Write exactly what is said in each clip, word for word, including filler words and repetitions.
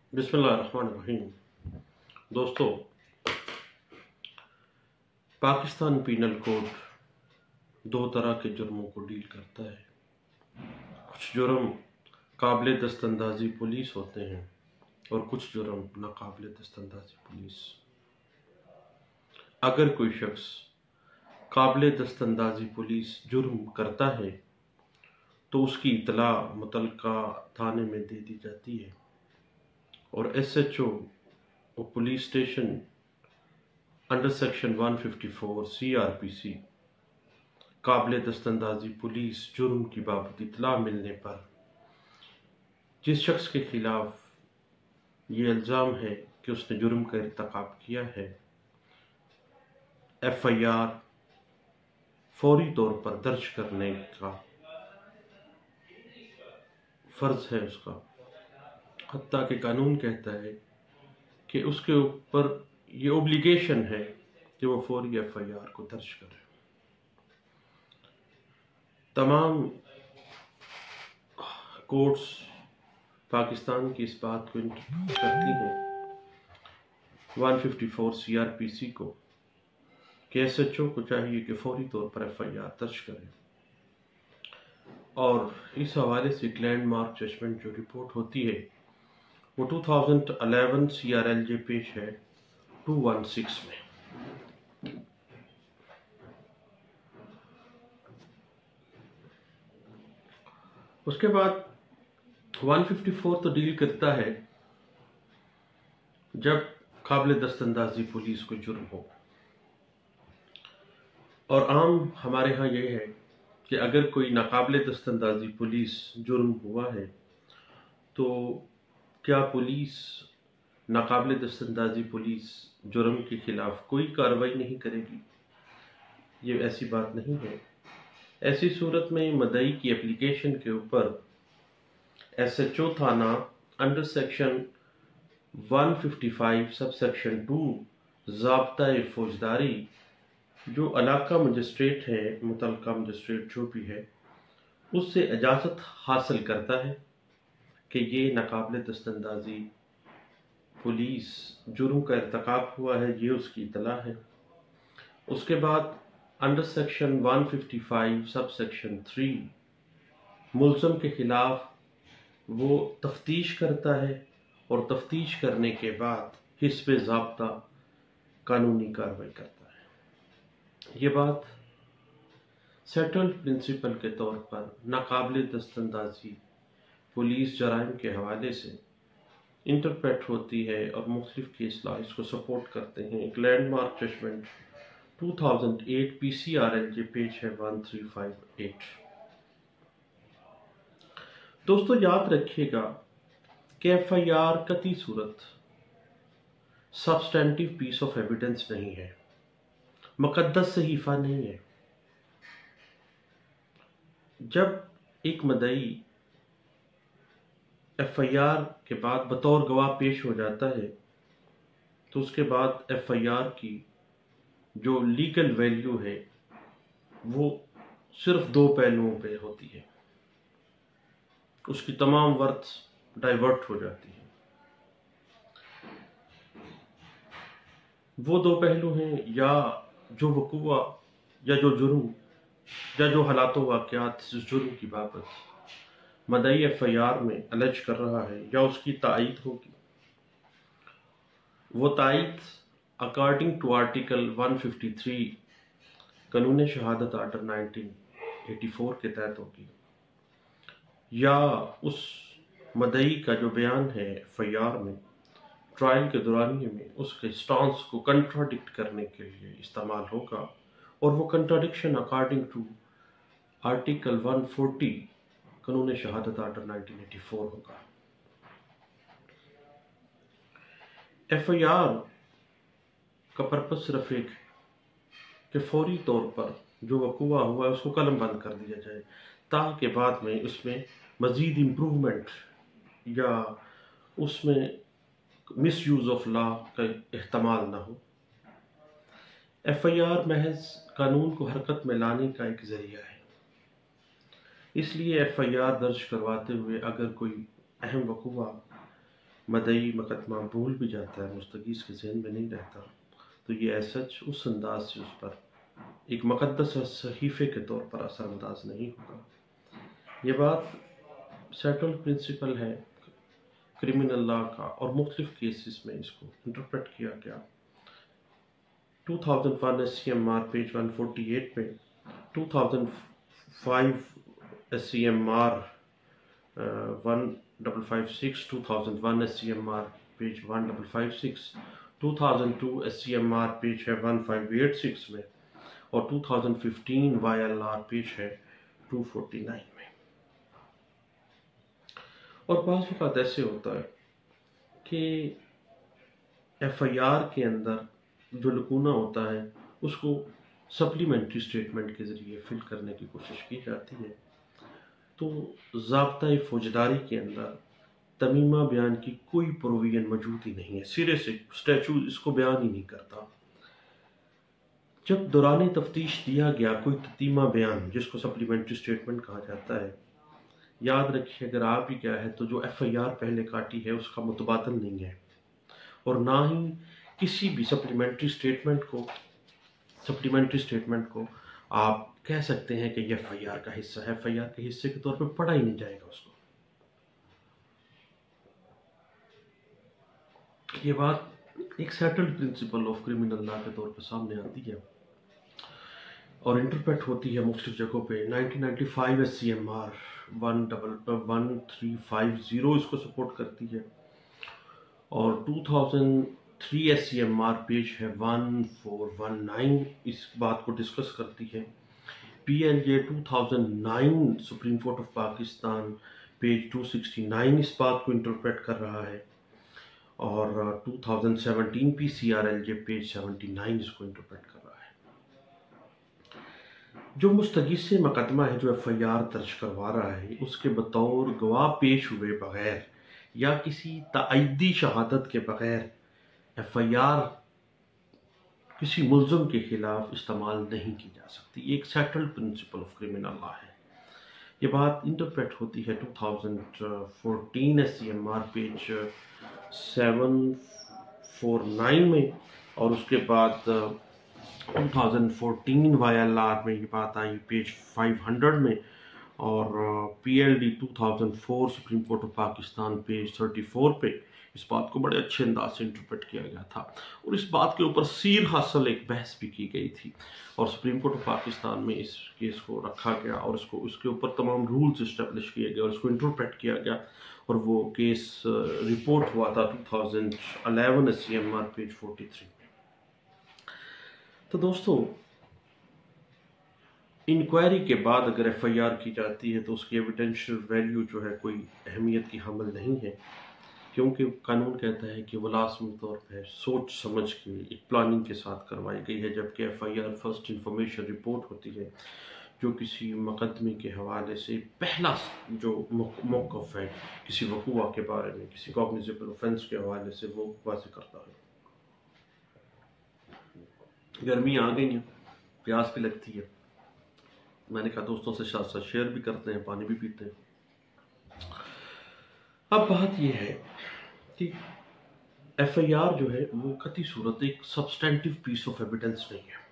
بسم اللہ الرحمن الرحیم۔ دوستو، پاکستان پینل کوڈ دو طرح کے جرموں کو ڈیل کرتا ہے۔ کچھ جرم قابل دست اندازی پولیس ہوتے ہیں اور کچھ جرم ناقابل دست اندازی پولیس۔ اگر کوئی شخص قابل دست اندازی پولیس جرم کرتا ہے تو اس کی اطلاع متعلقہ تھانے میں دے دی جاتی ہے اور ایس ایچ او اور پولیس اسٹیشن انڈر سیکشن ایک سو چون سی آر پی سی قابل دست اندازی پولیس جرم کی بابت اطلاع ملنے پر جس شخص کے خلاف یہ الزام ہے کہ اس نے جرم کا ارتکاب کیا ہے، ایف آئی آر فوری طور پر درج کرنے کا فرض ہے اس کا، حتیٰ کہ قانون کہتا ہے کہ اس کے اوپر یہ اوبلیگیشن ہے کہ وہ فوری ایف آئی آر کو درج کرے۔ تمام کورٹس پاکستان کی اس بات کو انٹرپریٹ کرتی ہیں ایک سو چون سی آر پی سی کو کہ ایس ایچ او کو چاہیے کہ فوری طور پر ایف آئی آر درج کرے، اور اس حوالے سے ایک لینڈ مارک ججمنٹ جو رپورٹ ہوتی ہے وہ دو ہزار گیارہ سی آر ایل جے پیش ہے دو سو سولہ میں۔ اس کے بعد ایک سو چون تو ڈیل کرتا ہے جب قابل دست اندازی پولیس کو جرم ہو، اور عام ہمارے ہاں یہ ہے کہ اگر کوئی ناقابل دست اندازی پولیس جرم ہوا ہے تو کیا پولیس ناقابل دست اندازی پولیس جرم کے خلاف کوئی کارروائی نہیں کرے گی؟ یہ ایسی بات نہیں ہے۔ ایسی صورت میں مدعی کی اپلیکیشن کے اوپر ایس ایچ او تھانہ انڈر سیکشن ایک سو پچپن سب سیکشن دو ضابطۂ فوجداری جو علاقہ مجسٹریٹ ہے، متعلقہ مجسٹریٹ جو بھی ہے، اس سے اجازت حاصل کرتا ہے کہ یہ ناقابل دست اندازی پولیس جرم کا ارتکاب ہوا ہے، یہ اس کی اطلاع ہے۔ اس کے بعد انڈر سیکشن ایک سو پچپن سب سیکشن تین ملزم کے خلاف وہ تفتیش کرتا ہے اور تفتیش کرنے کے بعد حسب ضابطہ قانونی کارروائی کرتا ہے۔ یہ بات سیٹلڈ پرنسپل کے طور پر ناقابل دست اندازی پولیس جرائم کے حوالے سے انٹرپریٹ ہوتی ہے اور مختلف کیس لا اس کو سپورٹ کرتے ہیں۔ ایک لینڈ مارک ججمنٹ دو ہزار آٹھ P C R L J page ہے تیرہ سو اٹھاسی۔ دوستو یاد رکھیے گا کہ ایف آئی آر قطعی صورت سبسٹینٹیو پیس آف ایویڈنس نہیں ہے، مقدس صحیفہ نہیں ہے۔ جب ایک مدعی ایف آئی آر کے بعد بطور گواہ پیش ہو جاتا ہے تو اس کے بعد ایف آئی آر کی جو لیگل ویلیو ہے وہ صرف دو پہلوؤں پہ ہوتی ہے، اس کی تمام ورتھ ڈائیورٹ ہو جاتی ہے۔ وہ دو پہلو ہیں یا جو وقوع یا جو جرم یا جو حالات و واقعات اس جرم کی بابت مدعی ایف آئی آر میں الج کر رہا ہے یا اس کی تائید ہوگی، وہ تائید اکارڈنگ ٹو آرٹیکل ایک سو ترپن قانون شہادت آرڈر انیس سو چورانوے کے تحت ہوگی، یا اس مدعی کا جو بیان ہے ایف آئی آر میں ٹرائل کے دورانیے میں اس کے سٹانس کو کنٹراڈکٹ کرنے کے لیے استعمال ہوگا، اور وہ کنٹراڈکشن اکارڈنگ ٹو آرٹیکل ایک سو چالیس قانون شہادت آرڈر انیس سو چورانوے ہوگا۔ ایف آئی آر کا پرپس صرف ایک کہ فوری طور پر جو وقوع ہوا ہے اس کو قلم بند کر دیا جائے تاکہ بعد میں اس میں مزید امپروومنٹ یا اس میں مس یوز آف لا کا احتمال نہ ہو۔ ایف آئی آر محض قانون کو حرکت میں لانے کا ایک ذریعہ ہے، اس لیے ایف آئی آر درج کرواتے ہوئے اگر کوئی اہم وقوع مدعی مقدمہ بھول بھی جاتا ہے، مستغیث کے ذہن میں نہیں رہتا، تو یہ ایز سچ اس انداز سے اس پر ایک مقدس صحیفے کے طور پر اثر انداز نہیں ہوگا۔ یہ بات سیٹل پرنسپل ہے کرمنل لا کا، اور مختلف کیسز میں اس کو انٹرپریٹ کیا گیا۔ دو ہزار ایک S C M R page ایک سو اڑتالیس میں، دو ہزار پانچ ایس سی ایم آر ایک پانچ پانچ چھ، دو ہزار ایک S C M R page ایک پانچ پانچ چھ، دو ہزار دو S C M R page ہے پانچ پانچ آٹھ چھ میں، اور دو ہزار پندرہ وائی ایل آر پیج ہے دو سو انچاس میں۔ اور بعض اوقات ایسے ہوتا ہے کہ ایف آئی آر کے اندر جو لکونہ ہوتا ہے اس کو سپلیمنٹری سٹیٹمنٹ کے ذریعے فل کرنے کی کوشش کی جاتی ہے، تو ضابطۂ فوجداری کے اندر تمیمہ بیان کی کوئی پروویژن موجود ہی نہیں ہے، سرے سے اسٹیچو اس کو بیان ہی نہیں کرتا۔ جب دوران تفتیش دیا گیا کوئی تتیمہ بیان جس کو سپلیمنٹری سٹیٹمنٹ کہا جاتا ہے، یاد رکھیے اگر آپ بھی کیا ہے تو جو ایف آئی آر پہلے کاٹی ہے اس کا متبادل نہیں ہے، اور نہ ہی کسی بھی سپلیمنٹری سٹیٹمنٹ کو سپلیمنٹری سٹیٹمنٹ کو آپ کہہ سکتے ہیں کہ یہ ایف آئی آر کا حصہ ہے۔ ایف آئی آر کے حصے کے طور پہ پڑھا ہی نہیں جائے گا اس کو۔ یہ بات ایک settled principle of criminal law کے طور پہ سامنے آتی ہے اور انٹرپریٹ ہوتی ہے مختلف جگہوں پہ۔ Nineteen ninety five S C M R one double one three five zero اس کو سپورٹ کرتی ہے، اور two thousand three S C M R page ہے ون فور ون نائن اس بات کو ڈسکس کرتی ہے۔ P L J two thousand nine supreme court of Pakistan page two sixty nine اس بات کو انٹرپریٹ کر رہا ہے، اور two thousand seventeen P C R L J page seventy nine اس کو انٹرپریٹ کر رہا ہے۔ جو مستغیث سے مقدمہ ہے جو ایف آئی آر درج کروا رہا ہے، اس کے بطور گواہ پیش ہوئے بغیر یا کسی تائیدی شہادت کے بغیر ایف آئی آر کسی ملزم کے خلاف استعمال نہیں کی جا سکتی۔ یہ ایک settled principle of criminal law ہے۔ یہ بات انٹرپریٹ ہوتی ہے two thousand fourteen S C M R page seven four nine میں، اور اس کے بعد two thousand fourteen Y L R میں یہ بات آئی پیج فائیو ہنڈریڈ میں، اور P L D two thousand four supreme court of Pakistan page thirty four پہ اس بات کو بڑے اچھے انداز سے انٹرپریٹ کیا گیا تھا، اور اس بات کے اوپر سیر حاصل ایک بحث بھی کی گئی تھی، اور سپریم کورٹ آف پاکستان میں اس کیس کو رکھا گیا، اور اس کو اس کے اوپر تمام رولز اسٹیبلش کیے گئے اور اس کو انٹرپریٹ کیا گیا، اور وہ کیس رپورٹ ہوا تھا two thousand eleven S C M R page forty three. تو دوستو، انکوائری کے بعد اگر ایف آئی آر کی جاتی ہے تو اس کی ایویڈینشیل ویلیو جو ہے کوئی اہمیت کی حامل نہیں ہے، کیونکہ قانون کہتا ہے کہ وہ لازمی طور پہ سوچ سمجھ کے ایک پلاننگ کے ساتھ کروائی گئی ہے، جبکہ F I R first information report ہوتی ہے جو کسی مقدمے کے حوالے سے پہلا جو موقف ہے کسی وقوع کے بارے میں، کسی cognizable offence کے حوالے سے، وہ واضح کرتا ہے۔ گرمی آ گئی ہیں، پیاس بھی لگتی ہے، میں نے کہا دوستوں سے ساتھ ساتھ شیئر بھی کرتے ہیں، پانی بھی پیتے ہیں۔ اب بات یہ ہے کہ ایف آئی آر جو ہے وہ قطعی صورت ایک سبسٹینٹیو پیس آف ایویڈنس نہیں ہے،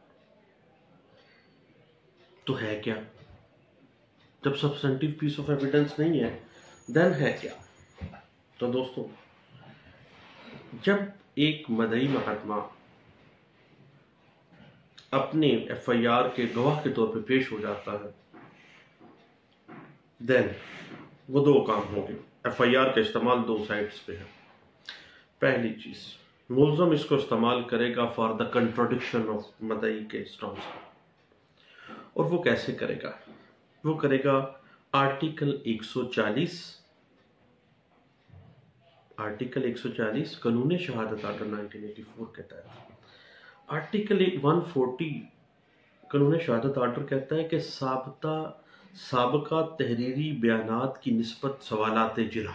تو ہے کیا؟ جب سبسٹینٹیو پیس آف ایویڈنس نہیں ہے دین ہے کیا؟ تو دوستو، جب ایک مدعی مقدمہ اپنے ایف آئی آر کے گواہ کے طور پہ پیش ہو جاتا ہے، دین وہ دو کام ہوں گے۔ ایف آئی آر کا استعمال دو سائٹس پہ ہے۔ پہلی چیز، ملزم اس کو استعمال کرے گا فار دا کنٹراڈکشن آف مدعی کے اسٹانس، اور وہ کیسے کرے گا؟ وہ کرے گا آرٹیکل ایک سو چالیس آرٹیکل ایک سو چالیس قانون شہادت آرڈر نائنٹین ایٹی فور کے تحت۔ آرٹیکل ایک سو چالیس قانون شہادت آرڈر کہتا ہے کہ سابقہ سابقہ تحریری بیانات کی نسبت سوالات جرح،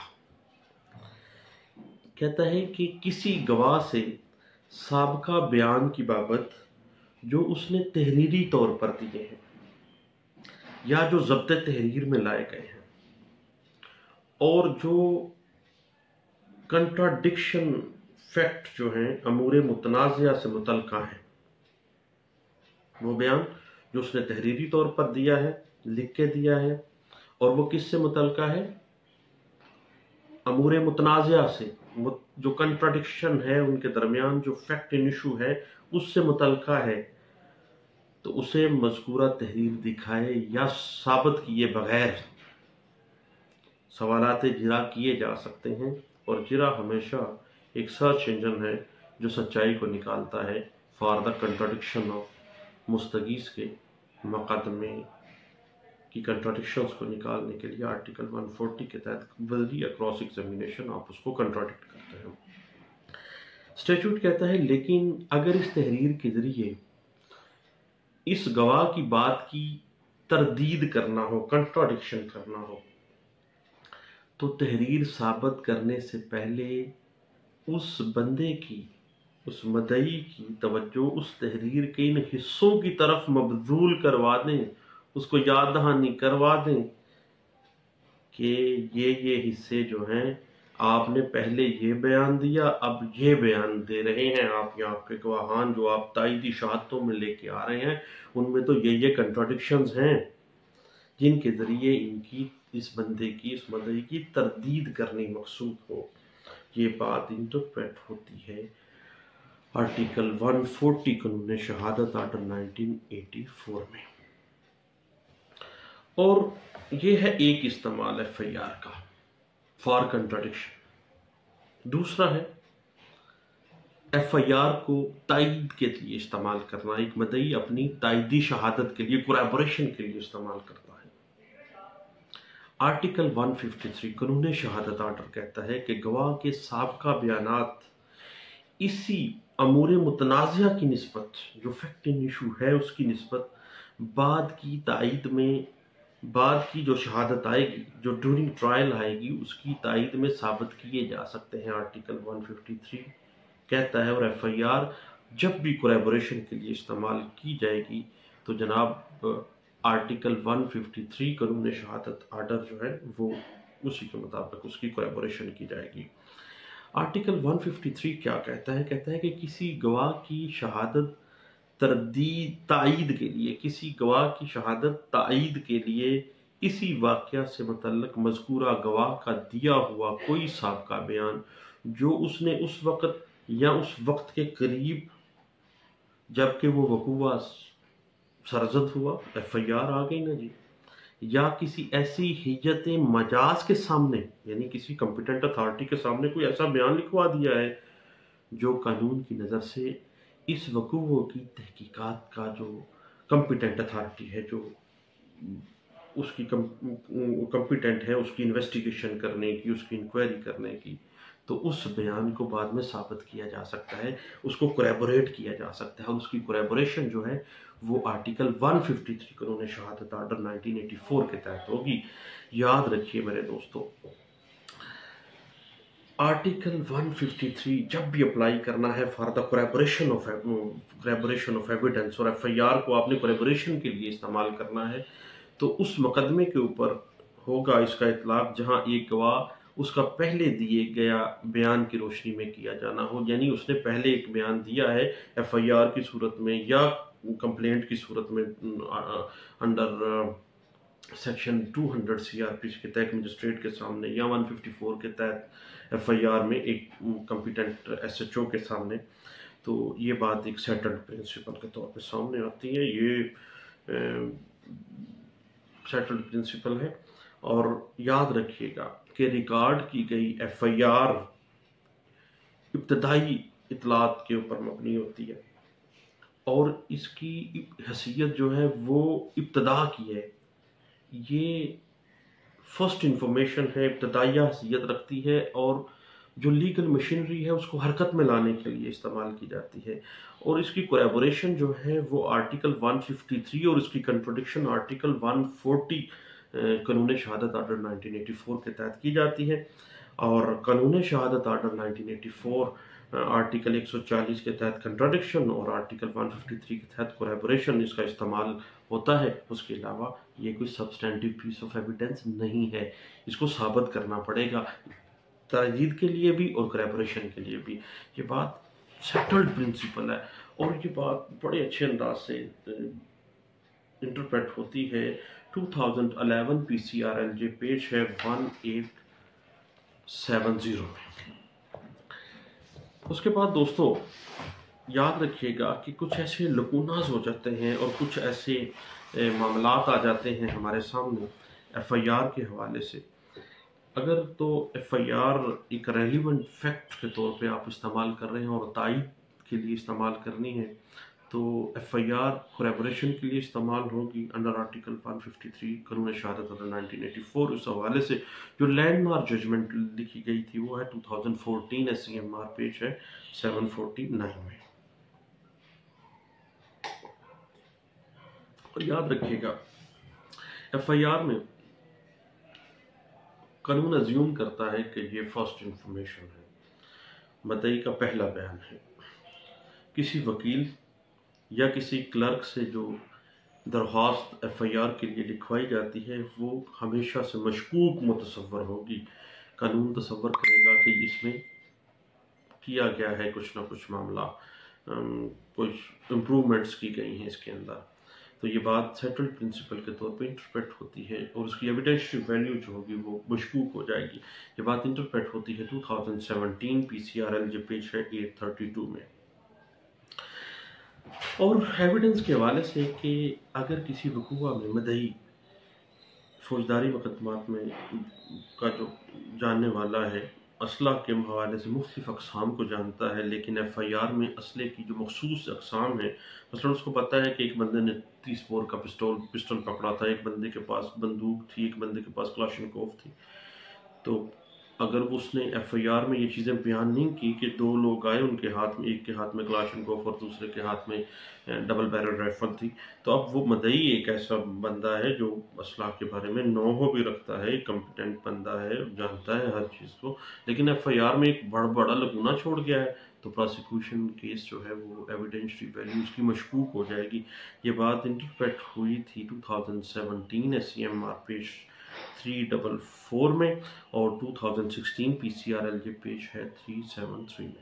کہتا ہے کہ کسی گواہ سے سابقہ بیان کی بابت جو اس نے تحریری طور پر دیے ہیں یا جو ضبط تحریر میں لائے گئے ہیں، اور جو कंट्राडिक्शन फैक्ट जो हैं अमूर मुतनाज़िया से मुतल्का हैं। वो बयान जो उसने तहरीरी तौर पर दिया है, लिख के दिया है, और वो किस से मुतल्का है? अमूर मुतनाज़िया से। जो कंट्राडिक्शन है उनके दरमियान, जो फैक्ट इन इशू है, उससे मुतल्का है, तो उसे मज़कूरा तहरीर दिखाए या साबित किए बगैर सवालात जिरा किए जा सकते हैं। और जिरा हमेशा एक सर्च इंजन है जो सच्चाई को निकालता है फॉर द कंट्राडिक्शन ऑफ मुस्तगीस के मुकदमे की कंट्राडिक्शंस को निकालने के लिए आर्टिकल एक सौ चालीस के तहत वजरी या क्रॉस एग्जामिनेशन आप उसको कंट्राडिक्ट करते हैं। स्टैट्यूट कहता है लेकिन अगर इस तहरीर के जरिए इस गवाह की बात की तरदीद करना हो, कंट्राडिक्शन करना हो, तो तहरीर साबित करने से पहले उस बंदे की, उस मदई की तवज्जो उस तहरीर के इन हिस्सों की तरफ मबजूल करवा दें, उसको याद दहानी करवा दें कि ये ये हिस्से जो हैं आपने पहले ये बयान दिया, अब ये बयान दे रहे हैं आप, या आपके गवाहान जो आप ताईदी शहादतों में लेके आ रहे हैं उनमें तो ये ये कंट्राडिक्शंस हैं जिनके जरिए इनकी, इस बंदे की, इस मदई की तरदीद करनी मकसूद हो। ये बात इंटरप्रेट होती है आर्टिकल एक सौ चालीस कानून शहादत आर्डर उन्नीस सौ चौरासी में। और ये है एक इस्तेमाल एफ आई आर का फॉर कंट्राडिक्शन। दूसरा है एफ आई आर को तायद के लिए इस्तेमाल करना। एक मदई अपनी तायदी शहादत के लिए, कोलैबोरेशन के लिए इस्तेमाल करता है। आर्टिकल एक सौ तिरेपन कानून शहादत आर्डर कहता है कि गवाह के साबका बयानात इसी अमूर मुतनाज़िया की निस्बत, जो फैक्ट इन इशू है उसकी निस्बत बाद की तायद में, बाद की जो शहादत आएगी, जो ड्यूरिंग ट्रायल आएगी, उसकी तायद में साबित किए जा सकते हैं। आर्टिकल एक सौ तिरेपन कहता है। और एफ आई आर जब भी कोलैबोरेशन के लिए इस्तेमाल की जाएगी तो जनाब आर्टिकल एक सौ तिरेपन कानून शहादत आर्डर जो है वो उसी के मुताबिक उसकी कोलैबोरेशन की जाएगी। आर्टिकल एक सौ तिरेपन क्या कहता है? कहता है कि किसी गवाह की शहादत तरदीद तायद के लिए, किसी गवाह की शहादत तायद के लिए इसी वाक़या से मुतल्लक मज़कूरा गवाह का दिया हुआ कोई साबका बयान जो उसने उस वक़्त या उस वक्त के करीब जबकि वो वकूआ सरजद हुआ, एफ आई आर आ गई ना जी, या किसी ऐसी हिज्जत मजाज के सामने, यानी किसी कॉम्पिटेंट अथॉरिटी के सामने कोई ऐसा बयान लिखवा दिया है जो कानून की नज़र से इस वकूओं की तहकीकात का जो कॉम्पिटेंट अथॉरिटी है, जो उसकी कॉम्पिटेंट है उसकी इन्वेस्टिगेशन करने की, उसकी इंक्वायरी करने की, तो उस बयान को बाद में साबित किया जा सकता है, उसको कोलैबोरेट किया जा सकता है। और उसकी कोलैबोरेशन जो है वो आर्टिकल एक सौ तिरेपन कानून शहादत आर्डर उन्नीस सौ चौरासी के तहत होगी। याद रखिए मेरे दोस्तों, आर्टिकल एक सौ तिरेपन जब भी अप्लाई करना है for the collaboration of collaboration of evidence, और एफ आई आर को आपने कोलैबोरेशन के लिए इस्तेमाल करना है, तो उस मुकदमे के ऊपर होगा इसका इतलाक जहां एक गवाह उसका पहले दिए गया बयान की रोशनी में किया जाना हो। यानी उसने पहले एक बयान दिया है एफ आई आर की सूरत में या कंप्लेंट की सूरत में अंडर सेक्शन दो सौ सी आर पी सी के तहत मजिस्ट्रेट के सामने, या एक सौ चौवन के तहत एफ आई आर में एक कॉम्पिटेंट एस एच ओ के सामने। तो ये बात एक सेटल्ड प्रिंसिपल के तौर पे सामने आती है। ये सेटल्ड प्रिंसिपल है। और याद रखिएगा कि रिकॉर्ड की गई एफ आई आर इब्तदाई इतलात के ऊपर मबनी होती है और इसकी हैसियत जो है वो इब्तदा की है। ये फर्स्ट इंफॉर्मेशन है, इब्तदाई हैसियत रखती है और जो लीगल मशीनरी है उसको हरकत में लाने के लिए इस्तेमाल की जाती है। और इसकी कोलैबोरेशन जो है वो आर्टिकल एक सौ तिरेपन और इसकी कंट्रोडिक्शन आर्टिकल एक सौ चालीस कानून शहादत आर्डर उन्नीस सौ चौरासी के तहत की जाती है। और कानून शहादत आर्डर उन्नीस सौ चौरासी आर्टिकल एक सौ चालीस के तहत कंट्राडिक्शन और आर्टिकल एक सौ तिरेपन के तहत कोलैबोरेशन इसका इस्तेमाल होता है। उसके अलावा ये कोई सब्सटेंटिव पीस ऑफ एविडेंस नहीं है, इसको साबित करना पड़ेगा। تائید کے لیے بھی اور کریپریشن کے لیے بھی. یہ بات سیٹلڈ پرنسپل ہے اور یہ بات بڑے اچھے انداز سے انٹرپریٹ ہوتی ہے. Two thousand eleven P C R L J page ہے ون ایٹ سیون زیرو میں. اس کے بعد دوستو یاد رکھیے گا کہ کچھ ایسے لکوناز ہو جاتے ہیں اور کچھ ایسے معاملات آ جاتے ہیں ہمارے سامنے ایف آئی آر کے حوالے سے. اگر تو ایف آئی آر ایک ریلیونٹ فیکٹ کے طور پہ آپ استعمال کر رہے ہیں اور تائید کے لیے استعمال کرنی ہے تو ایف آئی آر کوریبوریشن کے لیے استعمال ہوگی under article one fifty three قانون شہادت انڈر نائنٹین ایٹی فور. اس حوالے سے جو لینڈ مارک ججمنٹ لکھی گئی تھی وہ ہے two thousand fourteen S C M R page ہے سیون فورٹی نائن میں. اور یاد رکھیے گا ایف آئی آر میں قانون ازیوم کرتا ہے کہ یہ فرسٹ انفارمیشن ہے، مدعی کا پہلا بیان ہے. کسی وکیل یا کسی کلرک سے جو درخواست ایف آئی آر کے لیے لکھوائی جاتی ہے وہ ہمیشہ سے مشکوک متصور ہوگی. قانون تصور کرے گا کہ اس میں کیا گیا ہے کچھ نہ کچھ معاملہ، کچھ امپرومنٹس کی گئی ہیں اس کے اندر. تو یہ بات سیٹلڈ پرنسپل کے طور پہ انٹرپریٹ ہوتی ہے اور اس کی ایویڈینشری ویلیو جو ہوگی وہ مشکوک ہو جائے گی. یہ بات انٹرپریٹ ہوتی ہے two thousand seventeen P C R L جو پیج ہے ایٹ تھرٹی ٹو میں. اور ایویڈنس کے حوالے سے کہ اگر کسی وقوع میں مدعی فوجداری مقدمات میں کا جو جاننے والا ہے اسلحہ کے حوالے سے مختلف اقسام کو جانتا ہے لیکن ایف آئی آر میں اسلحے کی جو مخصوص اقسام ہیں، مثلا اس کو پتہ ہے کہ ایک بندے نے تیس بور کا پسٹول پسٹل پکڑا تھا، ایک بندے کے پاس بندوق تھی، ایک بندے کے پاس کلاشنکوف تھی. تو اگر اس نے ایف آئی آر میں یہ چیزیں بیان نہیں کی کہ دو لوگ آئے ان کے ہاتھ میں ایک کے ہاتھ میں کلاشنکوف اور دوسرے کے ہاتھ میں ڈبل بیرل رائفل تھی، تو اب وہ مدعی ایک ایسا بندہ ہے جو اسلحہ کے بارے میں نوہو بھی رکھتا ہے، کمپیٹنٹ بندہ ہے، جانتا ہے ہر چیز کو، لیکن ایف آئی آر میں ایک بڑا بڑا لگونا چھوڑ گیا ہے تو پروسیکیوشن کیس جو ہے وہ ایویڈینشری ویلیو اس کی مشکوک ہو جائے گی. یہ بات انٹرپریٹ ہوئی تھی two thousand seventeen S C M R page three double four میں اور two thousand sixteen P C R L J page ہے تھری سیون تھری میں.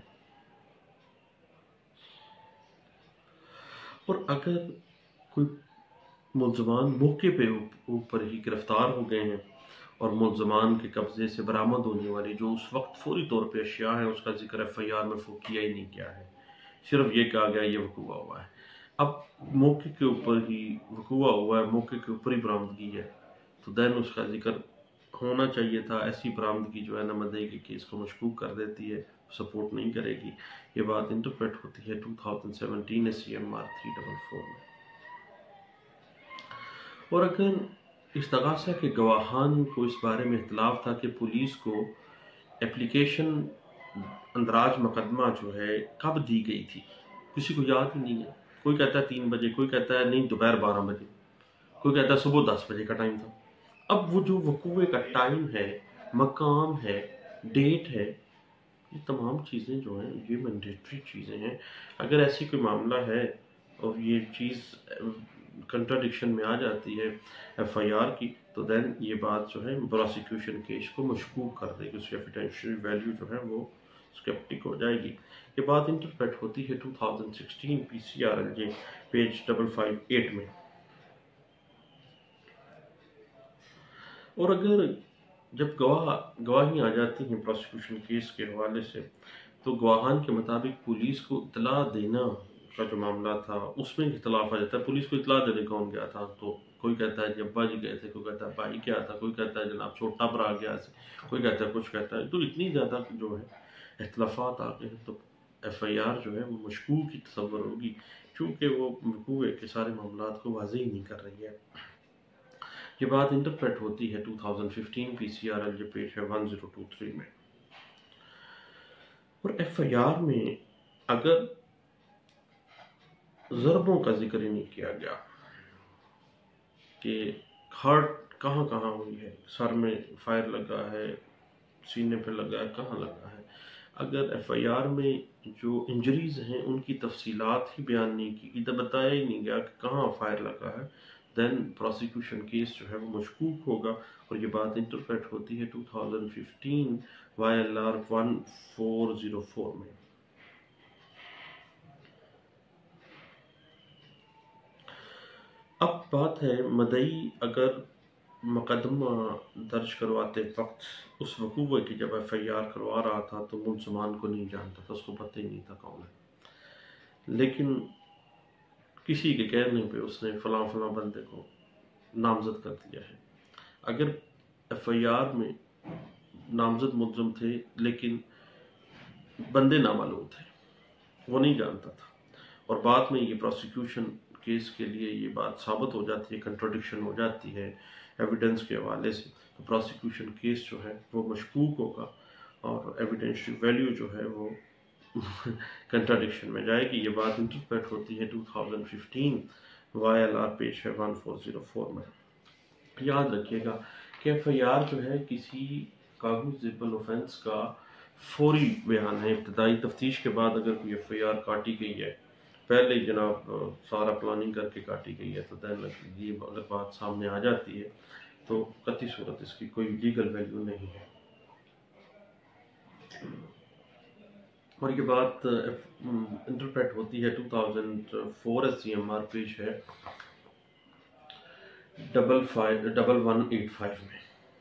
اور اگر کوئی ملزمان موقع پہ اوپر ہی گرفتار ہو گئے ہیں اور ملزمان کے قبضے سے برآمد ہونے والی جو اس وقت فوری طور پہ اشیاء ہیں اس کا ذکر ایف آئی آر میں کیا ہی نہیں کیا ہے، صرف یہ کہا گیا یہ وقوع ہوا ہے. اب موقع کے اوپر ہی وقوع ہوا ہے، موقع کے اوپر ہی برآمدگی ہے تو دین اس کا ذکر ہونا چاہیے تھا. ایسی برآمدگی جو ہے نا مدعی کے کیس کو مشکوک کر دیتی ہے، سپورٹ نہیں کرے گی. یہ بات انٹرپریٹ ہوتی ہے two thousand seventeen S C M R three double four میں. اور اگر استغاثہ کے گواہان کو اس بارے میں اختلاف تھا کہ پولیس کو اپلیکیشن اندراج مقدمہ جو ہے کب دی گئی تھی، کسی کو یاد ہی نہیں ہے. کوئی کہتا ہے تین بجے، کوئی کہتا ہے نہیں دوپہر بارہ بجے، کوئی کہتا ہے صبح دس بجے کا ٹائم تھا. اب وہ جو وقوع کا ٹائم ہے، مقام ہے، ڈیٹ ہے، یہ تمام چیزیں جو ہیں یہ مینڈیٹری چیزیں ہیں. اگر ایسی کوئی معاملہ ہے اور یہ چیز کنٹراڈکشن میں آ جاتی ہے ایف آئی آر کی تو دین یہ بات جو ہے پروسیکیوشن کیس کو مشکوک کر دے گی، اس کی ایویڈینشری ویلیو جو ہے وہ اسکیپٹک ہو جائے گی. یہ بات انٹرپریٹ ہوتی ہے two thousand sixteen P C R L J page double five eight میں. اور اگر جب گواہ گواہی آ جاتی ہیں پروسیکیوشن کیس کے حوالے سے تو گواہان کے مطابق پولیس کو اطلاع دینا کا جو معاملہ تھا اس میں اختلاف آ جاتا ہے. پولیس کو اطلاع دینے کون گیا تھا تو کوئی کہتا ہے کہ ابا جی گئے تھے، کوئی کہتا ہے بھائی کیا تھا، کوئی کہتا ہے جناب چھوٹا برا گیا تھا، کوئی کہتا ہے کچھ کہتا ہے. تو اتنی زیادہ جو ہے اختلافات آ گئے ہیں تو ایف آئی آر جو ہے وہ مشکوک کی تصور ہوگی چونکہ وہ وقوع کے سارے معاملات کو واضح نہیں کر رہی ہے. یہ بات انٹرپریٹ ہوتی ہے two thousand fifteen P C R L جو پیج ہے ون زیرو ٹو تھری میں. اور ایف آئی آر میں اگر ضربوں کا ذکر ہی نہیں کیا گیا کہ ہارٹ کہاں کہاں ہوئی ہے، سر میں فائر لگا ہے، سینے پہ لگا ہے، کہاں لگا ہے، اگر ایف آئی آر میں جو انجریز ہیں ان کی تفصیلات ہی بیان نہیں کی گئی، بتایا ہی نہیں گیا کہ کہاں فائر لگا ہے دین پروسیکیوشن کیس جو ہے وہ مشکوک ہوگا، اور یہ بات انٹرپریٹ ہوتی ہے two thousand fifteen Y L R one four zero four میں۔ اب بات ہے مدعی اگر مقدمہ درج کرواتے وقت اس وقوع کی جب ایف آئی آر کروا رہا تھا تو ملزمان کو نہیں جانتا تھا، اس کو پتہ ہی نہیں تھا کون ہے، لیکن کسی کے کہنے پہ اس نے فلاں فلاں بندے کو نامزد کر دیا ہے۔ اگر ایف آئی آر میں نامزد ملزم تھے لیکن بندے نامعلوم تھے، وہ نہیں جانتا تھا، اور بعد میں یہ پروسیکیوشن کیس کے لیے یہ بات ثابت ہو جاتی ہے، کنٹراڈکشن ہو جاتی ہے ایویڈنس کے حوالے سے، تو پروسیکیوشن کیس جو ہے وہ مشکوک ہوگا اور ایویڈینشری ویلیو جو ہے وہ کنٹراڈکشن میں جائے گی۔ یہ بات انٹرپریٹ ہوتی ہے two thousand fifteen Y L R page ہے ون فور زیرو فور میں۔ یاد رکھیے گا کہ ایف آئی آر جو ہے کسی کاگنیزیبل اوفینس کا فوری بیان ہے۔ ابتدائی تفتیش کے بعد اگر کوئی ایف آئی آر کاٹی گئی ہے، پہلے ہی جناب سارا پلاننگ کر کے کاٹی گئی ہے، تو دین یہ اگر بات سامنے آ جاتی ہے تو قطعی صورت اس کی کوئی لیگل ویلیو نہیں ہے۔ اور یہ بات انٹرپریٹ ہوتی ہے two thousand four S C M R page ہے double five double one eight five میں۔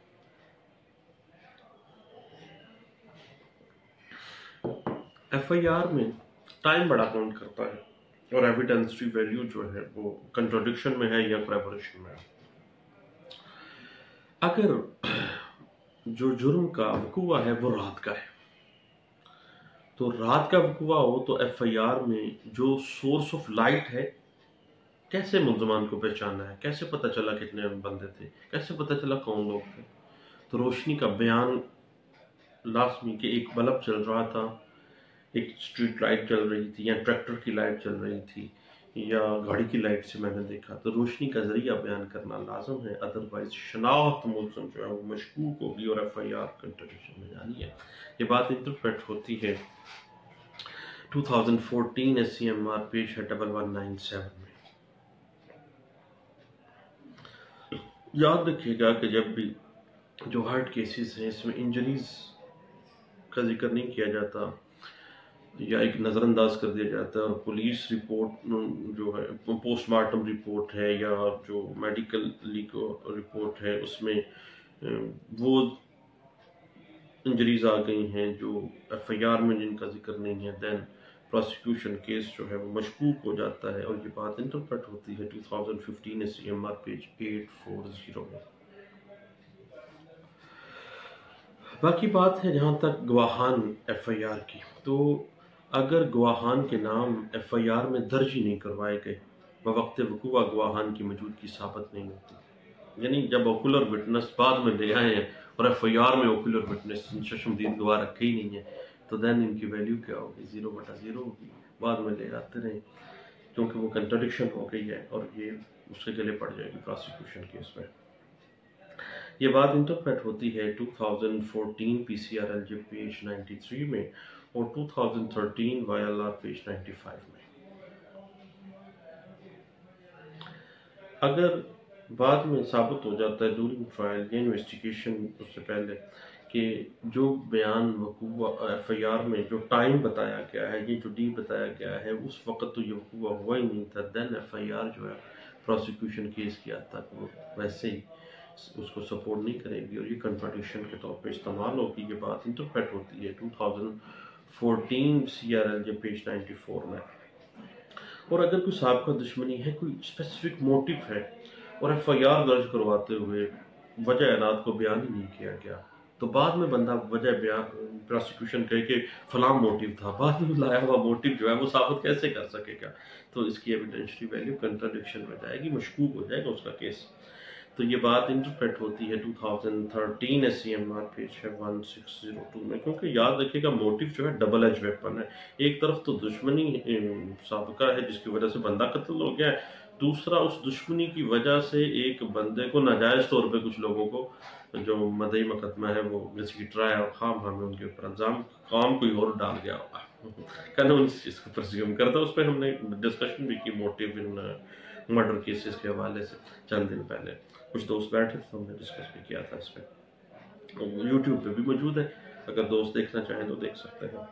ایف آئی آر میں ٹائم بڑا کاؤنٹ کرتا ہے اور ایویڈینسری ویلیو جو ہے وہ کنٹراڈکشن میں ہے یا کولیبوریشن میں ہے۔ اگر جو جرم کا وقوع ہے وہ رات کا ہے تو رات کا وقوع ہو تو ایف آئی آر میں جو سورس آف لائٹ ہے، کیسے ملزمان کو پہچانا ہے، کیسے پتہ چلا کتنے بندے تھے، کیسے پتہ چلا کون لوگ تھے، تو روشنی کا بیان لازمی کہ ایک بلب چل رہا تھا، ایک اسٹریٹ لائٹ چل رہی تھی یا ٹریکٹر کی لائٹ چل رہی تھی یا گاڑی کی لائٹ سے میں نے دیکھا، تو روشنی کا ذریعہ بیان کرنا لازم ہے، ادروائز شناخت ملزم جو ہے وہ مشکوک ہوگی اور ایف آئی آر کنٹراڈکشن میں جانی ہے۔ یہ بات انٹرپریٹ ہوتی ہے two thousand fourteen S C M R page ہے ڈبل ون نائن سیون میں۔ یاد رکھیے گا کہ جب بھی جو ہارٹ کیسز ہیں اس میں انجریز کا ذکر نہیں کیا جاتا یا ایک نظر انداز کر دیا جاتا ہے، اور پولیس رپورٹ جو ہے پوسٹ مارٹم رپورٹ ہے یا جو میڈیکل رپورٹ ہے اس میں وہ انجریز آ گئی ہیں جو ایف آئی آر میں جن کا ذکر نہیں ہے، دین پروسیکیوشن کیس جو ہے وہ مشکوک ہو جاتا ہے، اور یہ بات انٹرپریٹ ہوتی ہے two thousand fifteen S C M R page eight four zero میں۔ باقی بات ہے جہاں تک گواہان ایف آئی آر کی، تو اگر گواہان کے نام ایف آئی آر میں درج ہی نہیں کروائے گئے، بوقت وقوع گواہان کی موجودگی ثابت نہیں ہوتی، یعنی جب اوکولر وٹنس بعد میں لے آئے ہیں اور ایف آئی آر میں اوکولر وٹنس چشمدید گواہ رکھے ہی نہیں ہے، تو دین ان کی ویلیو کیا ہوگی؟ زیرو بٹا زیرو ہوگی، بعد میں لے آتے رہیں کیونکہ وہ کنٹراڈکشن ہو گئی ہے اور یہ اس کے گلے پڑ جائے گی پروسیکیوشن کیس میں۔ یہ بات انٹرپریٹ ہوتی ہے two thousand fourteen P C R L J page ninety three میں اور two thousand thirteen Y L R page ninety five میں۔ اگر بعد میں ثابت ہو جاتا ہے ڈیورنگ ٹرائل یا انویسٹیگیشن اس سے پہلے کہ جو بیان وقوع ایف آئی آر میں جو ٹائم بتایا گیا ہے، یہ جو ڈی بتایا گیا ہے، اس وقت تو یہ وقوع ہوا ہی نہیں تھا، دین ایف آئی آر جو ہے پروسیکیوشن کیس کی حد تک وہ ویسے ہی اس کو سپورٹ نہیں کرے گی اور یہ کنٹراڈکشن کے طور پہ استعمال ہوگی۔ یہ بات انٹرپریٹ ہوتی ہے two thousand fourteen C R L J page ninety four میں۔ اور اگر کوئی سابقہ دشمنی ہے، کوئی اسپیسیفک موٹو ہے اور ایف آئی آر درج کرواتے ہوئے وجہ اعانات کو بیان ہی نہیں کیا گیا، تو بعد میں بندہ وجہ بیان پروسیکیوشن کہے کہ فلاں موٹو تھا، بعد میں لایا ہوا موٹو جو ہے وہ ثابت کیسے کر سکے گا؟ تو اس کی ایویڈینشری ویلیو کنٹراڈکشن میں جائے گی، مشکوک ہو جائے گا اس کا کیس۔ تو یہ بات انٹرپریٹ ہوتی ہے two thousand thirteen S C M R page ہے ون سکس زیرو ٹو میں، کیونکہ یاد رکھیے گا موٹو جو ہے ڈبل ایج ویپن ہے، ایک طرف تو دشمنی سابقہ ہے جس کی وجہ سے بندہ قتل ہو گیا ہے، دوسرا اس دشمنی کی وجہ سے ایک بندے کو ناجائز طور پہ کچھ لوگوں کو جو مدعی مقدمہ ہے وہ گھسیٹ رہا ہے اور خام ہمیں ان کے اوپر الزام کام کوئی اور ڈال گیا ہوگا، قانون اس چیز کو پرزیوم کرتا ہے۔ اس پہ ہم نے ڈسکشن بھی کی موٹو ان مرڈر کیسز کے حوالے سے چند دن پہلے کچھ دوست بیٹھے تھے، ہم نے ڈسکس بھی کیا تھا اس پہ، یوٹیوب پہ بھی موجود ہے، اگر دوست دیکھنا چاہیں تو دیکھ سکتے ہیں۔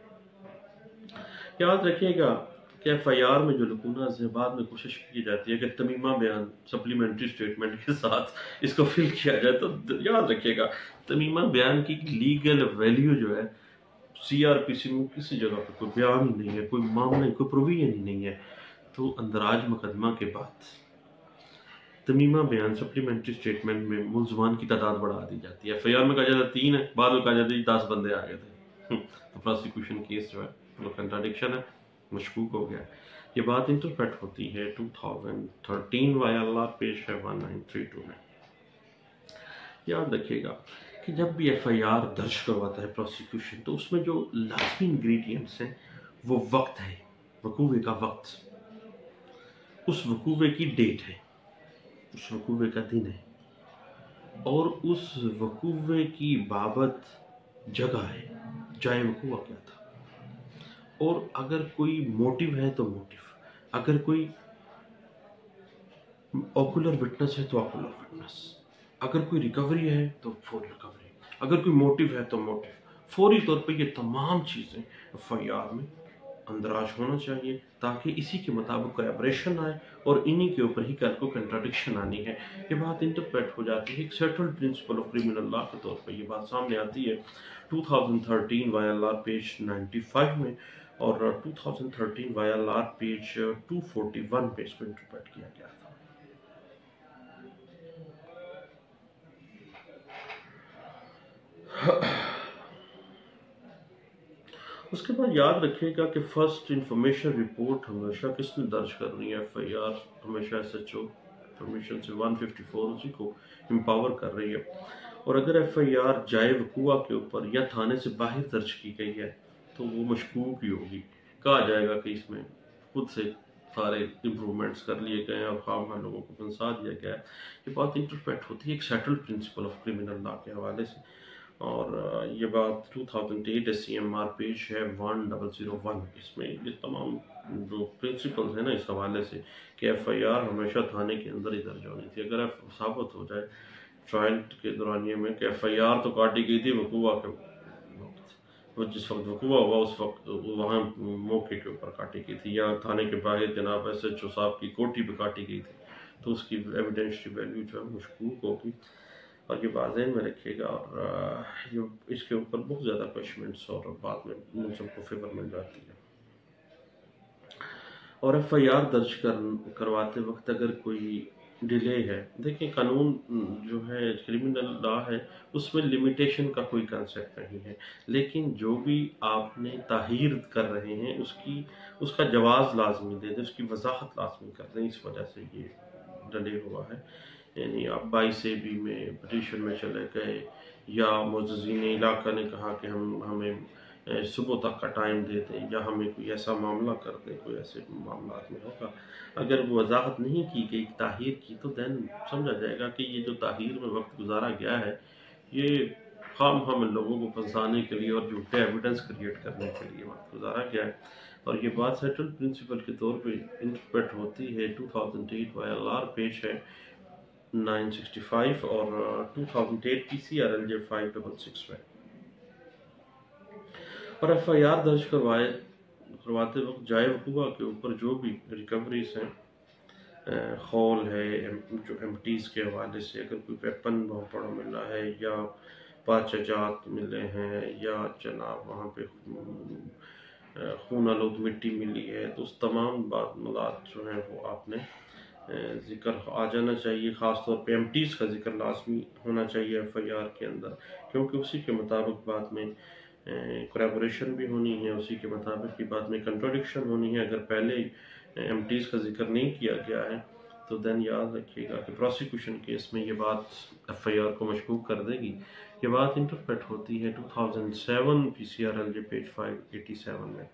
یاد رکھیے گا کہ ایف آئی آر میں جو لکوناز ہے بعد میں کوشش کی جاتی ہے کہ تمیمہ بیان سپلیمنٹری سٹیٹمنٹ کے ساتھ اس کو فل کیا جائے، تو یاد رکھیے گا تمیمہ بیان کی لیگل ویلیو جو ہے سی آر پی سی میں کسی جگہ پہ کوئی بیان ہی نہیں ہے، کوئی معاملہ کوئی پروویژن ہی نہیں ہے، تو اندراج مقدمہ کے بعد تمیمہ بیان سپلیمنٹری سٹیٹمنٹ میں ملزمان کی تعداد بڑھا دی جاتی ہے۔ ایف آئی آر میں کہا جاتا ہے تین ہے، بعد میں کہا جاتا ہے دس بندے آ گئے تھے، تو پروسیکیوشن کیس جو ہے وہ کنٹراڈکشن ہے، مشکوک ہو گیا۔ یہ بات انٹرپریٹ ہوتی ہے two thousand thirteen Y L R page ہے ون نائن تھری ٹو میں۔ یاد رکھیے گا کہ جب بھی ایف آئی آر درج کرواتا ہے پروسیکیوشن تو اس میں جو لازمی انگریڈینٹس ہیں وہ وقت ہے، وقوع کا وقت، اس وقوع کی ڈیٹ ہے، اس وقوع کا دن ہے، اور اس وقوع کی بابت جگہ ہے، جائے وقوع کیا تھا، اور اگر کوئی موٹیو ہے تو موٹیو، اگر کوئی اوکولر وٹنس ہے تو اوکولر وٹنس، اگر کوئی ریکوری ہے تو فور ریکوری، اگر کوئی موٹیو ہے تو موٹیو، فوری طور پہ یہ تمام چیزیں ایف آئی آر میں اندراج ہونا چاہیے تاکہ اسی کے مطابق کولیبریشن آئے اور انہی کے اوپر ہی کل کو کنٹراڈکشن آنی ہے۔ یہ بات انٹرپریٹ ہو جاتی ہے ایک settled principle of criminal law کے طور پہ، یہ بات سامنے آتی ہے two thousand thirteen Y L R page ninety five میں، اور two thousand thirteen Y L R page two forty one پہ اس کو انٹرپریٹ کیا گیا تھا۔ اس کے بعد یاد رکھیے گا کہ فرسٹ انفارمیشن رپورٹ ہمیشہ کس نے درج کرنی ہے؟ ایف آئی آر ہمیشہ ایس ایچ او انفارمیشن سے ون ففٹی فور اسی کو امپاور کر رہی ہے، اور اگر ایف آئی آر جائے وقوع کے اوپر یا تھانے سے باہر درج کی گئی ہے تو وہ مشکوک ہی ہوگی، کہا جائے گا کہ اس میں خود سے سارے امپرومنٹس کر لیے گئے ہیں اور خام خواہ لوگوں کو پھنسا دیا گیا ہے۔ یہ بات انٹرپریٹ ہوتی ہے ایک settled principle of criminal law کے حوالے سے، اور یہ بات two thousand eight S C M R page ہے ون ڈبل زیرو ون، اس میں یہ تمام جو پرنسپلز ہیں نا اس حوالے سے کہ ایف آئی آر ہمیشہ تھانے کے اندر ہی درج ہونی تھی۔ اگر ثابت ہو جائے ٹرائل کے دورانیے میں کہ ایف آئی آر تو کاٹی گئی تھی وقوع کے وقت، جس وقت وقوع ہوا اس وقت وہاں موقع کے اوپر کاٹی گئی تھی، یا تھانے کے باہر جناب ایس ایچ او صاحب کی کوٹھی پہ کاٹی گئی تھی، تو اس کی ایویڈینشری ویلیو جو ہے مشکوک ہوگی، اور یہ بات ذہن میں رکھیے گا، اور یہ اس کے اوپر بہت زیادہ کوشچنس اور بعد میں ملزم کو فیور مل جاتی ہے۔ اور ایف آئی آر درج کر کرواتے وقت اگر کوئی ڈیلے ہے، دیکھیں قانون جو ہے کرمنل لا ہے اس میں لمیٹیشن کا کوئی کنسیپٹ نہیں ہے، لیکن جو بھی آپ نے تاخیر کر رہے ہیں اس کی اس کا جواز لازمی دے دیں، اس کی وضاحت لازمی کر دیں، اس وجہ سے یہ ڈیلے ہوا ہے۔ یعنی آپ بائیس اے بی میں پٹیشن میں چلے گئے، یا معززین علاقہ نے کہا کہ ہم ہمیں صبح تک کا ٹائم دے دیں، یا ہمیں کوئی ایسا معاملہ کر دیں، کوئی ایسے معاملات میں ہوگا، اگر وہ وضاحت نہیں کی گئی تاخیر کی تو دین سمجھا جائے گا کہ یہ جو تاخیر میں وقت گزارا گیا ہے یہ خام خام لوگوں کو پھنسانے کے لیے اور جھوٹے ایویڈنس کریٹ کرنے کے لیے وقت گزارا گیا ہے، اور یہ بات سیٹلڈ پرنسپل کے طور پہ انٹرپریٹ ہوتی ہے two thousand eight Y L R page ہے نائن سکسٹی فائیو اور two thousand eight P C R L J five double six میں۔ اور ایف آئی آر درج کروائے کرواتے وقت جائے وقوع کے اوپر جو بھی ریکوریز ہیں، خول ہے جو ایم ٹیز کے حوالے سے، اگر کوئی ویپن وہاں پڑا ملا ہے، یا پانچ جات ملے ہیں، یا جناب وہاں پہ خون آلود مٹی ملی ہے، تو اس تمام بات ملات جو ہیں وہ آپ نے ذکر آ جانا چاہیے، خاص طور پہ ایم ٹیز کا ذکر لازمی ہونا چاہیے ایف آئی آر کے اندر، کیونکہ اسی کے مطابق بعد میں کولیبریشن بھی ہونی ہے، اسی کے مطابق کی بعد میں کنٹراڈکشن ہونی ہے۔ اگر پہلے ایم ٹیز کا ذکر نہیں کیا گیا ہے تو دین یاد رکھیے گا کہ پروسیکیوشن کیس میں یہ بات ایف آئی آر کو مشکوک کر دے گی۔ یہ بات انٹرپریٹ ہوتی ہے two thousand seven P C R L J page five eighty seven میں۔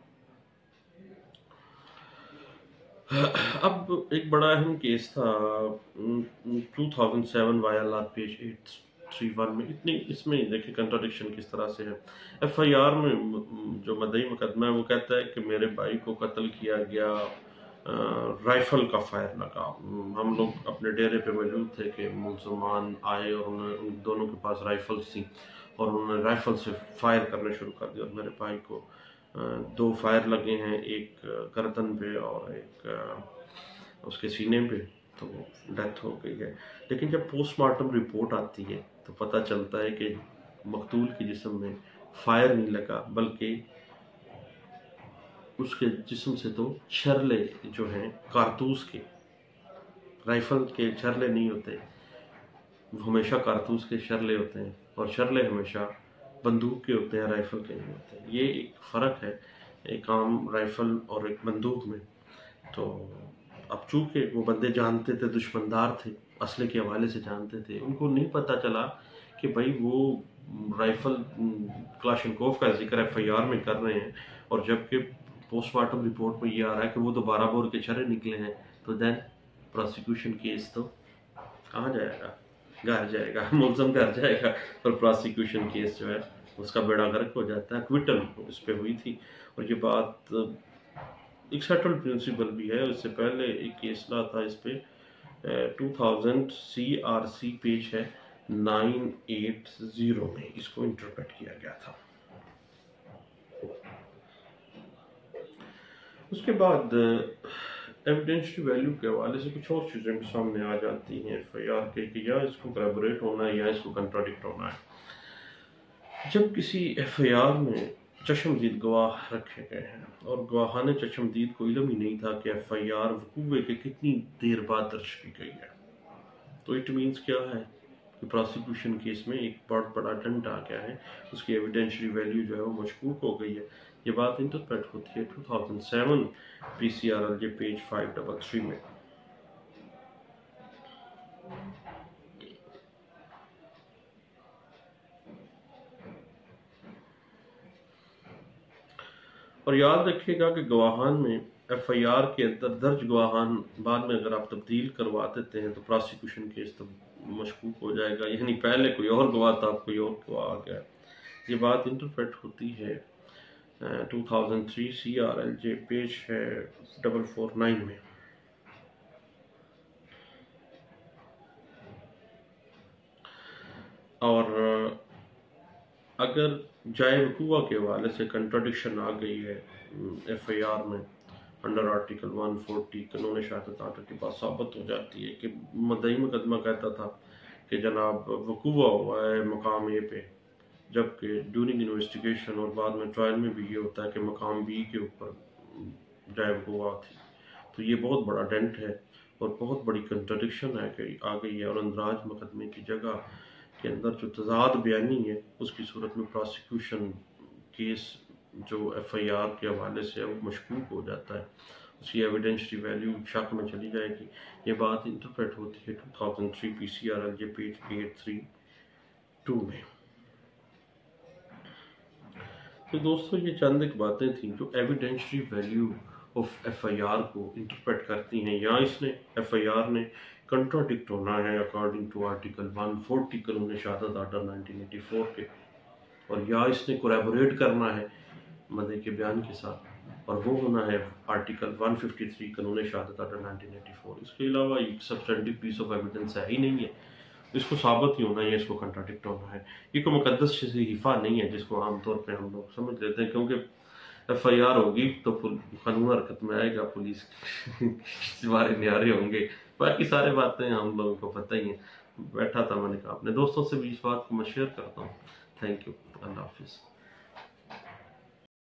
اب ایک بڑا اہم کیس تھا two thousand seven Y L R page eight three one میں، اتنی اس میں دیکھیں کنٹراڈکشن کس طرح سے ہے۔ ایف آئی آر میں جو مدعی مقدمہ ہے وہ کہتا ہے کہ میرے بھائی کو قتل کیا گیا رائفل کا فائر لگا. ہم لوگ اپنے ڈیرے پہ موجود تھے کہ مسلمان آئے اور انہوں نے ان دونوں کے پاس رائفلس تھیں اور انہوں نے رائفل سے فائر کرنا شروع کر دیا اور میرے بھائی کو دو فائر لگے ہیں, ایک گردن پہ اور ایک اس کے سینے پہ, تو ڈیتھ ہو گئی ہے. لیکن جب پوسٹ مارٹم رپورٹ آتی ہے تو پتہ چلتا ہے کہ مقتول کے جسم میں فائر نہیں لگا بلکہ اس کے جسم سے تو شرلے جو ہیں کارتوس کے, رائفل کے شرلے نہیں ہوتے, وہ ہمیشہ کارتوس کے شرلے ہوتے ہیں اور شرلے ہمیشہ بندوق کے ہوتے ہیں, رائفل کے نہیں ہوتے. یہ ایک فرق ہے ایک عام رائفل اور ایک بندوق میں. تو اب چونکہ وہ بندے جانتے تھے, دشمندار تھے, اسلحے کے حوالے سے جانتے تھے, ان کو نہیں پتہ چلا کہ بھائی وہ رائفل کلاشنکوف کا ذکر ایف آئی آر میں کر رہے ہیں اور جبکہ پوسٹ مارٹم رپورٹ میں یہ آ رہا ہے کہ وہ تو بارہ بور کے چھرے نکلے ہیں, تو دین پروسیکیوشن کیس تو کہاں جائے گا, گھر جائے گا, ملزم گھر جائے گا, اور پروسیکیوشن کیس جو ہے اس کا بیڑا غرق ہو جاتا ہے. ایکویٹل اس پہ ہوئی تھی اور یہ بات ایک سیٹل پرنسپل بھی ہے. اس سے پہلے ایک کیس لا تھا اس پہ two thousand C R C page ہے نائن ایٹ زیرو میں اس کو انٹرپریٹ کیا گیا تھا. اس کے بعد ایویڈینشری ویلیو کے حوالے سے کچھ اور چیزیں بھی سامنے آ جاتی ہیں ایف آئی آر کے کہ یا اس کو کریبوریٹ ہونا ہے یا اس کو کنٹراڈکٹ ہونا ہے. جب کسی ایف آئی آر میں چشمدید گواہ رکھے گئے ہیں اور گواہان چشمدید کو علم ہی نہیں تھا کہ ایف آئی آر وقوع کے کتنی دیر بعد درج کی گئی ہے, تو اٹ مینس کیا ہے کہ پروسیکیوشن کیس میں ایک بہت بڑا ڈنٹ آ گیا ہے, اس کی ایویڈینشری ویلیو جو ہے وہ مشکوک ہو گئی ہے. یہ بات انٹرپریٹ ہوتی ہے two thousand seven P C R L J page five double three میں. اور یاد رکھیے گا کہ گواہان میں ایف آئی آر کے اندر درج گواہان بعد میں اگر آپ تبدیل کروا دیتے ہیں تو پروسیکیوشن کیس تو مشکوک ہو جائے گا, یعنی پہلے کوئی اور گواہ تھا اب کوئی اور گواہ آ گیا. یہ بات انٹرپریٹ ہوتی ہے two thousand three C R L J page ہے ڈبل فور نائن میں. اور اگر جائے وقوع کے حوالے سے کنٹراڈکشن آ گئی ہے ایف آئی آر میں انڈر آرٹیکل ون فورٹی قانون شہادت آرڈر کے بعد ثابت ہو جاتی ہے کہ مدعی مقدمہ کہتا تھا کہ جناب وقوع ہوا ہے مقام اے پہ, جبکہ ڈیورنگ انویسٹیگیشن اور بعد میں ٹرائل میں بھی یہ ہوتا ہے کہ مقام بی کے اوپر جائے وقوع تھی. تو یہ بہت بڑا ڈنٹ ہے اور بہت بڑی کنٹراڈکشن ہے کہ آ گئی ہے, اور اندراج مقدمے کی جگہ کے اندر جو تضاد بیانی ہے اس کی صورت میں پروسیکیوشن کیس جو ایف آئی آر کے حوالے سے وہ مشکوک ہو جاتا ہے, اس کی ایویڈینشری ویلیو شک میں چلی جائے گی. یہ بات انٹرپریٹ ہوتی ہے two thousand three P C R L J page eight three two میں. تو دوستو یہ چند ایک باتیں تھیں جو evidentiary value of F I R کو انٹرپریٹ کرتی ہیں, یا اس نے ایف آئی آر نے کنٹراڈکٹ ہونا ہے according to article one forty قانون شہادت آرڈر نائنٹین ایٹی فور کے, اور یا اس نے کوریبوریٹ کرنا ہے مدعی کے بیان کے ساتھ, اور وہ ہونا ہے آرٹیکل ون ففٹی تھری قانون شہادت آرڈر نائنٹین ایٹی فور. اس کے علاوہ ایک سبسٹینٹیو پیس آف ایویڈنس ہے ہی نہیں ہے, اس کو ثابت ہی ہونا ہے یا اس کو کنٹراڈکٹ ہونا ہے. یہ کوئی مقدس صحیفہ نہیں ہے جس کو عام طور پہ ہم لوگ سمجھ لیتے ہیں, کیونکہ ایف آئی آر ہوگی تو قانون حرکت میں آئے گا, پولیس سوارے نیارے ہوں گے, باقی سارے باتیں ہم لوگوں کو پتہ ہی ہیں. بیٹھا تھا میں نے کہا اپنے دوستوں سے بھی اس بات کو میں شیئر کرتا ہوں. تھینک یو, اللہ حافظ.